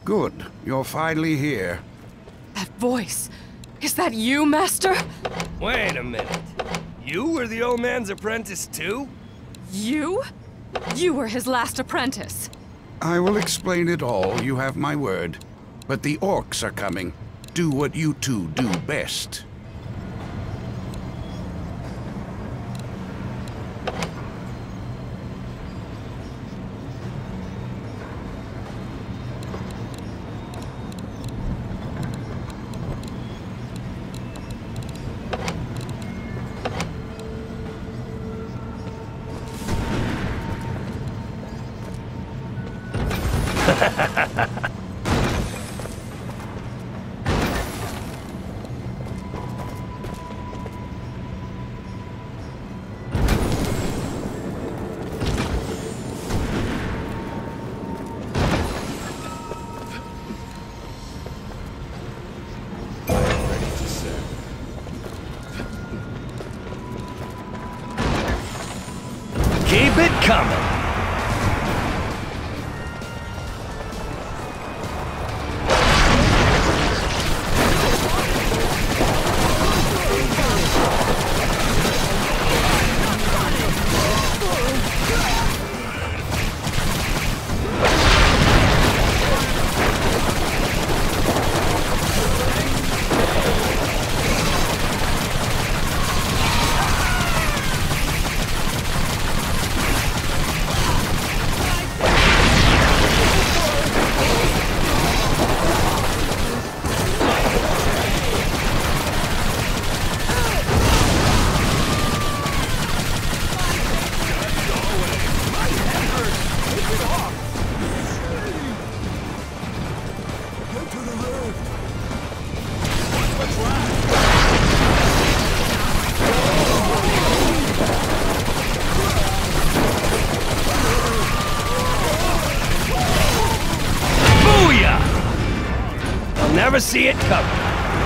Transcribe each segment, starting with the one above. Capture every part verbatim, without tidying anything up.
Good. You're finally here. That voice. Is that you, Master? Wait a minute. You were the old man's apprentice too? You? You were his last apprentice. I will explain it all, you have my word. But the orcs are coming. Do what you two do best. Keep it coming. Never see it coming.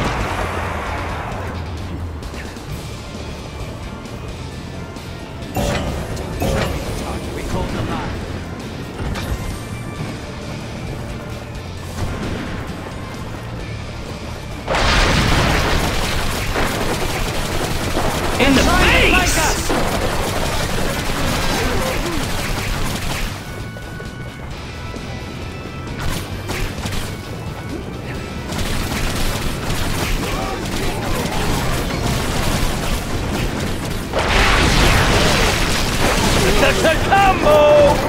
In the face! That's a combo!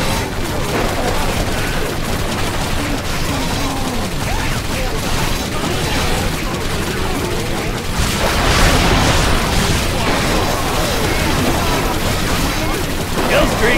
Kill streak!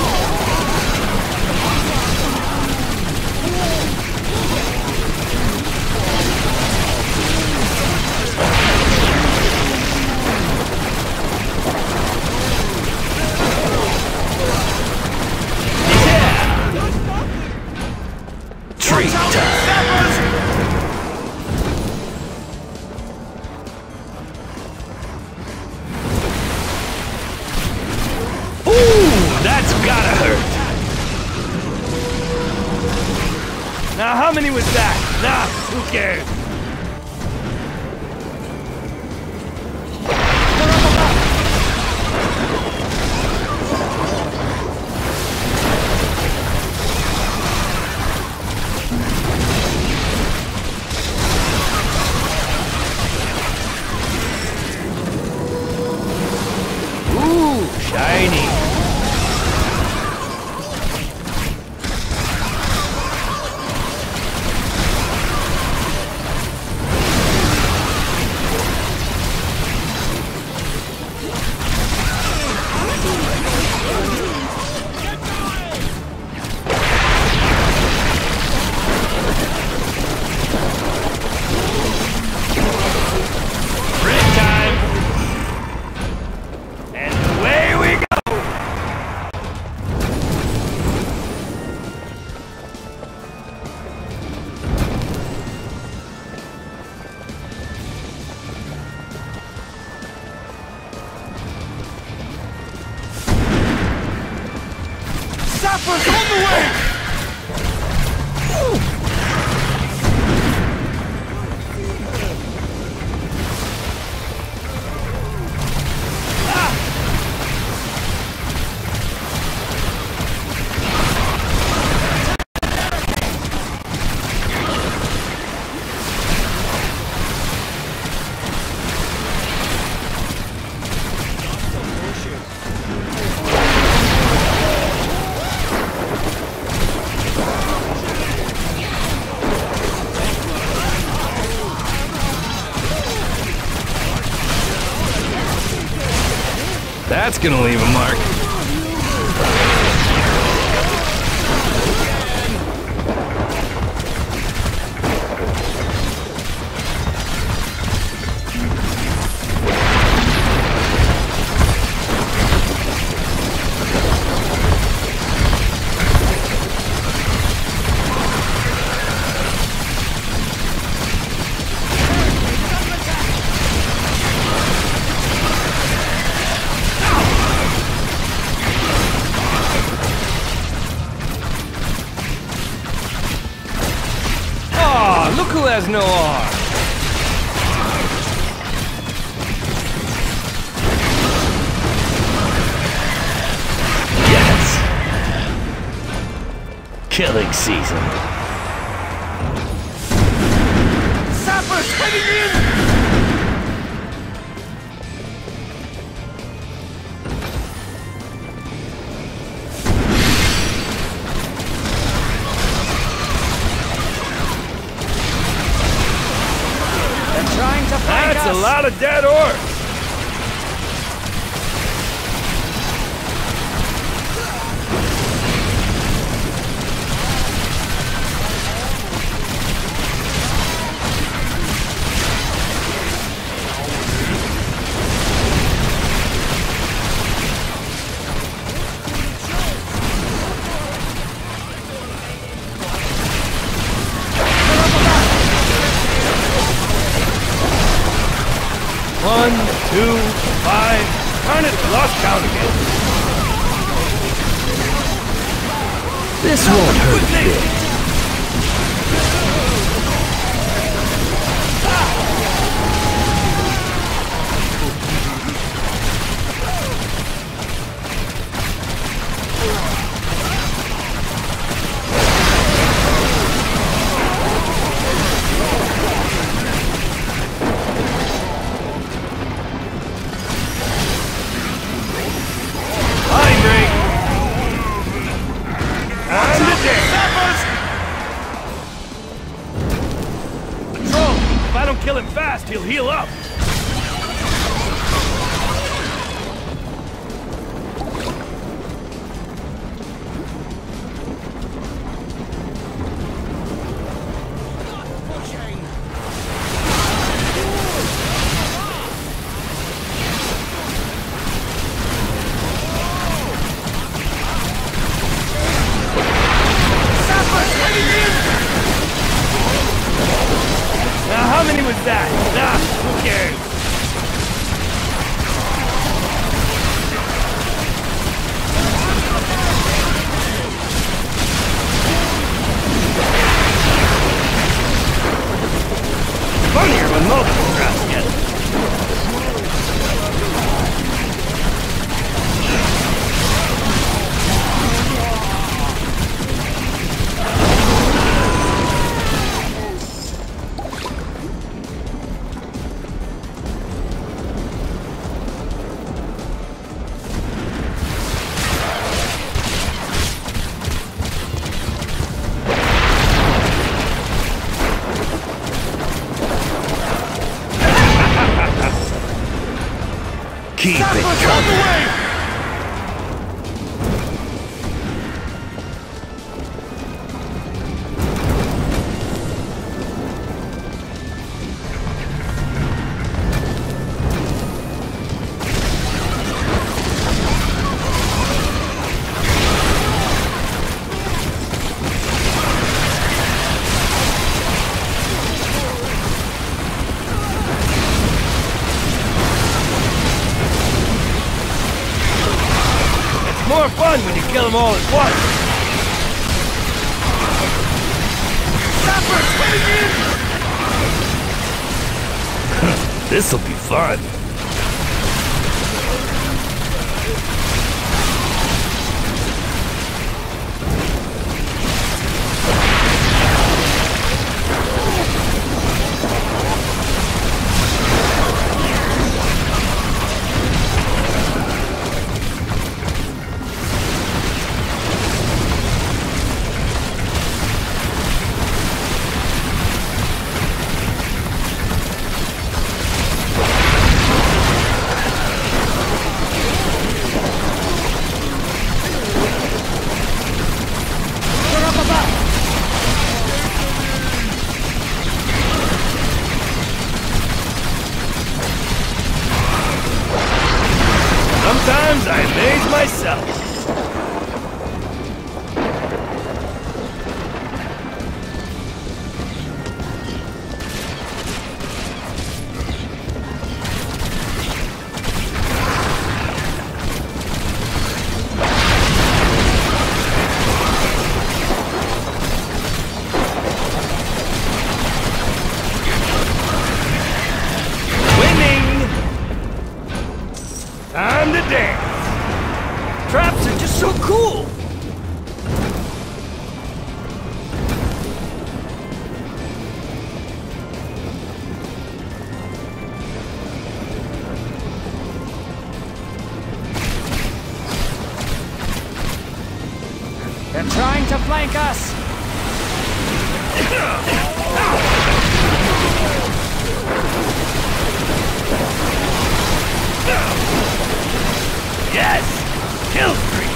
That's gotta hurt! Now how many was that? Nah, who cares? Ooh, shiny! Sapper's on the way! That's gonna leave a mark. Look who has no arm! Yes! Killing season. Sappers heading in! That's a lot of dead orcs! One, two, five. Darn it, lost count again. This won't hurt a bit. Kill him fast, he'll heal up. How many was that? Nah, who cares? Funnier when multiple crowds get it. Keep it coming! More fun when you kill them all at once. Sappers heading in! This'll be fun. trying to flank us! Yes! Kill streak!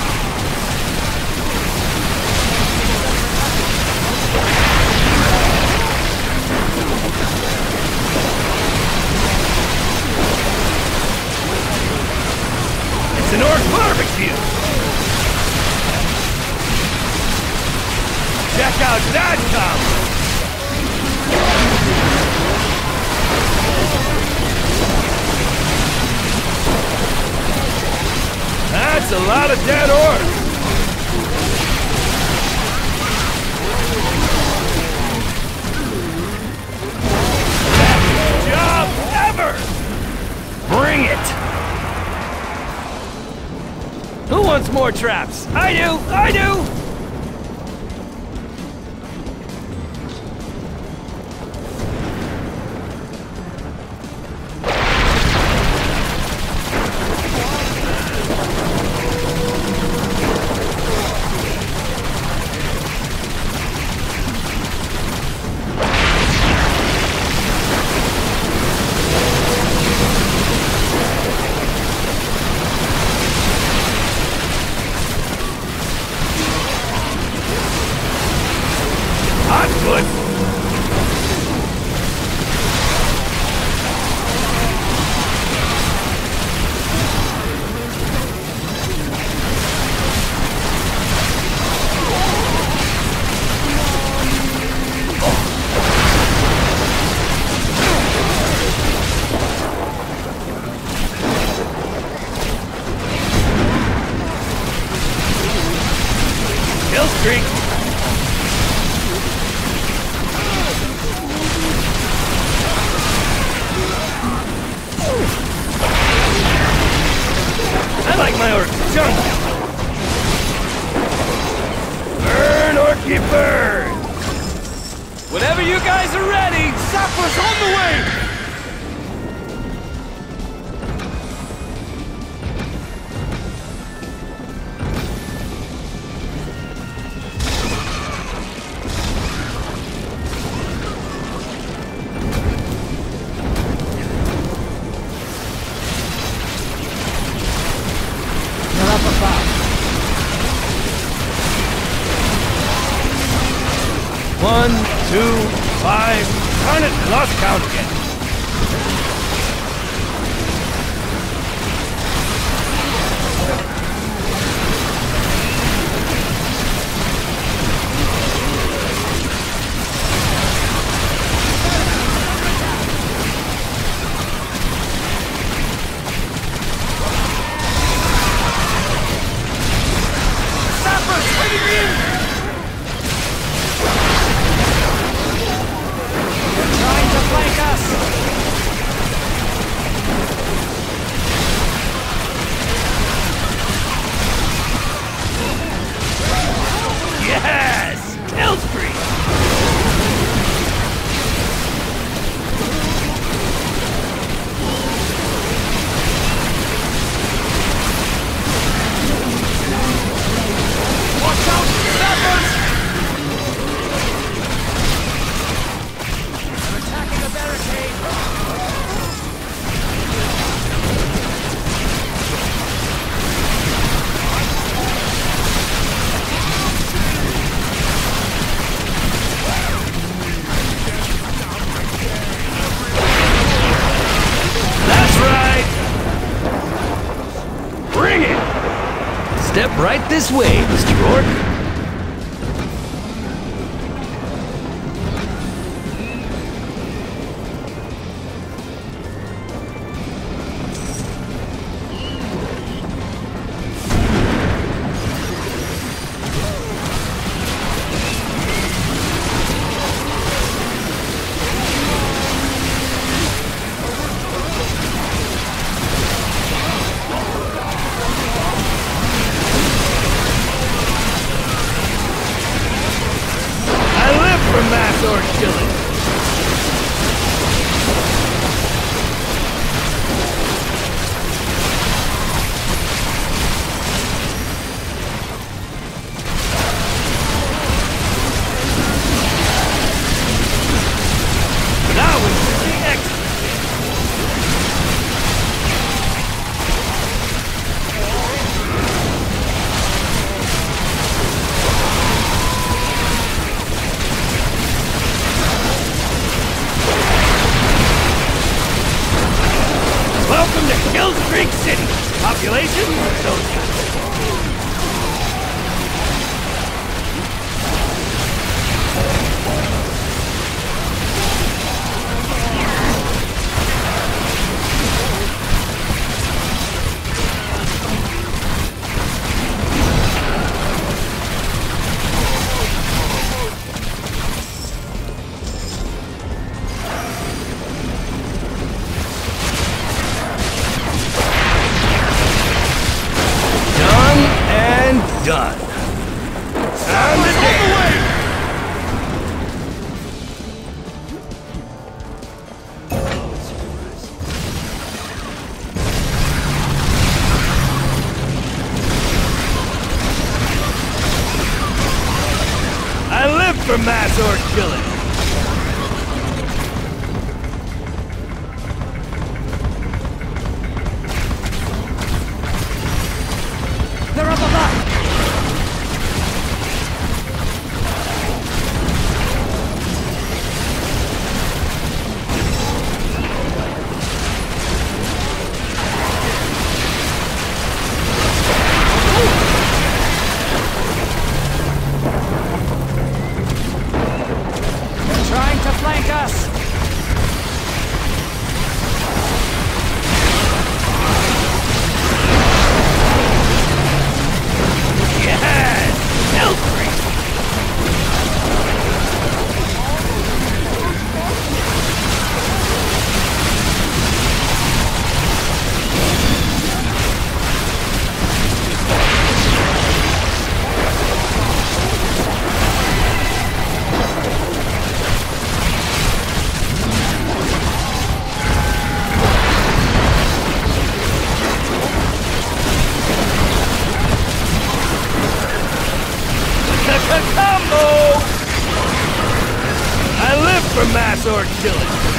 It's an orc barbecue! Check out that combo! That's a lot of dead orcs! Best job ever! Bring it! Who wants more traps? I do! I do! Streak. I like my orc junk. Burn, orky, burn! Whenever you guys are ready, Sappers on the way! One, two, five. Darn it, lost count again. Yes! Kill streak! Watch out, Sappers! I'm attacking a barricade! Step right this way, Mister Orc. Mass orc killing. Greek city. Population? Those. Done. Time to dance. I live for mass orc killing. They're up above! Flank us! Yes! Hell crazy! Combo! I live for mass orc killing.